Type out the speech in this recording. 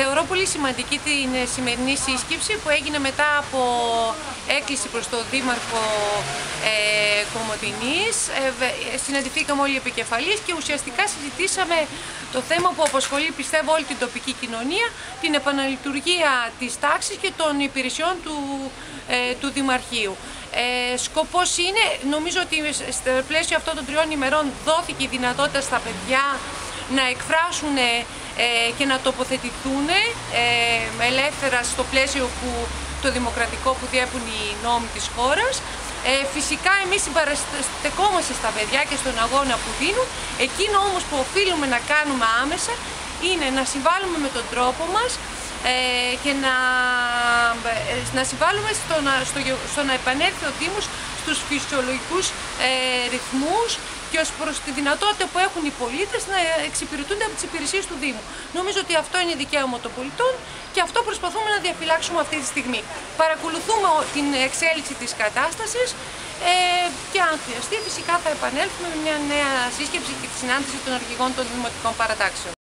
Θεωρώ πολύ σημαντική την σημερινή σύσκεψη που έγινε μετά από έκκληση προς τον Δήμαρχο Κομοτηνής. Συναντηθήκαμε όλοι οι επικεφαλείς και ουσιαστικά συζητήσαμε το θέμα που απασχολεί, πιστεύω, όλη την τοπική κοινωνία, την επαναλειτουργία της τάξης και των υπηρεσιών του Δημαρχείου. Σκοπός είναι, νομίζω ότι στο πλαίσιο αυτών των 3 ημερών δόθηκε η δυνατότητα στα παιδιά να εκφράσουν και να τοποθετηθούν ελεύθερα στο πλαίσιο το δημοκρατικό που διέπουν οι νόμοι της χώρας. Φυσικά εμείς συμπαραστεκόμαστε στα παιδιά και στον αγώνα που δίνουν. Εκείνο όμως που οφείλουμε να κάνουμε άμεσα είναι να συμβάλλουμε με τον τρόπο μας και να συμβάλλουμε στο να επανέλθει ο Δήμος στους φυσιολογικούς ρυθμούς και ως προς τη δυνατότητα που έχουν οι πολίτες να εξυπηρετούνται από τις υπηρεσίες του Δήμου. Νομίζω ότι αυτό είναι δικαίωμα των πολιτών και αυτό προσπαθούμε να διαφυλάξουμε αυτή τη στιγμή. Παρακολουθούμε την εξέλιξη της κατάστασης και αν χρειαστεί φυσικά θα επανέλθουμε με μια νέα σύσκεψη και τη συνάντηση των αρχηγών των δημοτικών παρατάξεων.